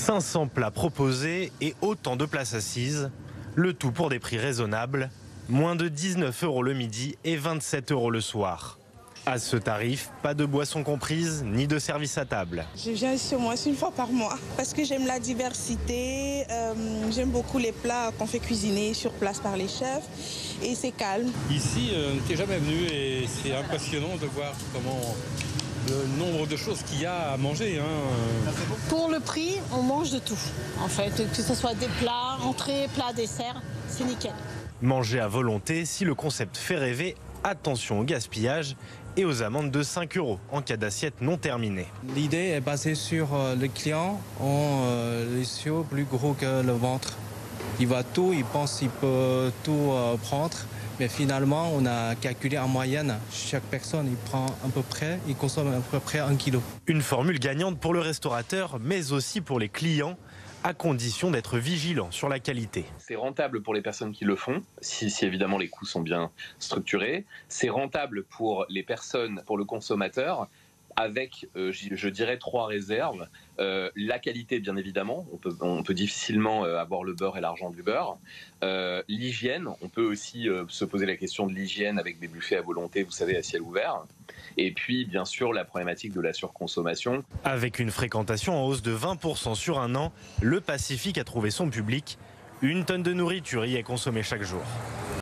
500 plats proposés et autant de places assises, le tout pour des prix raisonnables, moins de 19 € le midi et 27 € le soir. À ce tarif, pas de boissons comprises ni de service à table. Je viens ici au moins une fois par mois parce que j'aime la diversité, j'aime beaucoup les plats qu'on fait cuisiner sur place par les chefs et c'est calme. Ici, on n'était jamais venu et c'est impressionnant de voir comment le nombre de choses qu'il y a à manger. Pour le prix, on mange de tout. En fait, que ce soit des plats, entrées, plats, desserts, c'est nickel. Manger à volonté, si le concept fait rêver, attention au gaspillage et aux amendes de 5 € en cas d'assiette non terminée. L'idée est basée sur le client ont les yeux plus gros que le ventre. Il voit tout, il pense qu'il peut tout prendre. Mais finalement, on a calculé en moyenne, chaque personne il prend à peu près, il consomme à peu près 1 kilo. Une formule gagnante pour le restaurateur, mais aussi pour les clients, à condition d'être vigilant sur la qualité. C'est rentable pour les personnes qui le font, si évidemment les coûts sont bien structurés. C'est rentable pour les personnes, pour le consommateur, avec, je dirais, 3 réserves. La qualité, bien évidemment, on peut difficilement avoir le beurre et l'argent du beurre. L'hygiène, on peut aussi se poser la question de l'hygiène avec des buffets à volonté, vous savez, à ciel ouvert. Et puis, bien sûr, la problématique de la surconsommation. Avec une fréquentation en hausse de 20% sur un an, le Pacifique a trouvé son public. 1 tonne de nourriture y est consommée chaque jour.